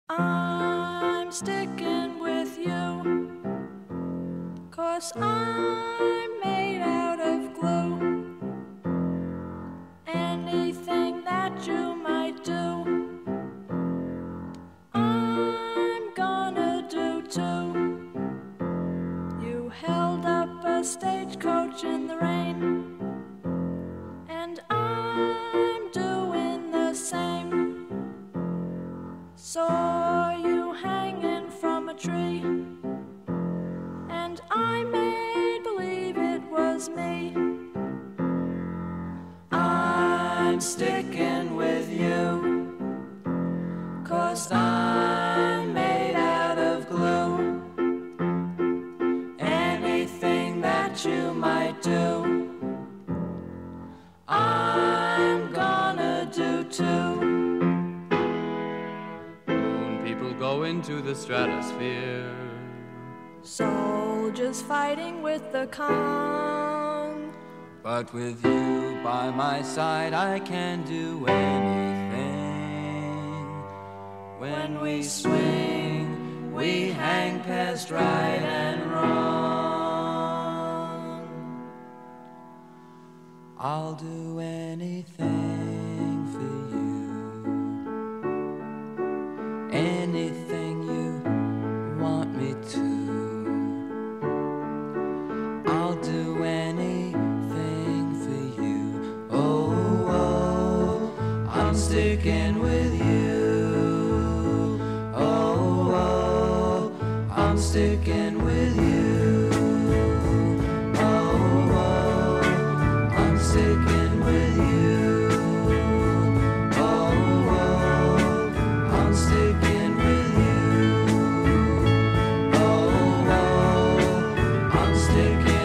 I'm sticking with you, 'cause I'm made out of glue. Anything that you might do, I'm gonna do too. You held up a stagecoach in the rain, and I'm doing the same. Saw you hanging from a tree, and I made believe it was me. I'm sticking with you, 'cause I'm made out of glue. Anything that you might do, I'm gonna do too. People go into the stratosphere. Soldiers fighting with the Kong. But with you by my side, I can do anything. When we swing, we hang past right and wrong. I'll do anything for you. Anything you want me to. I'll do anything for you. Oh, oh, I'm sticking with you. Oh, oh, I'm sticking with you. Oh, oh, I'm sticking with you. Oh, oh, I'm sticking with you. Oh, oh, I'm sticking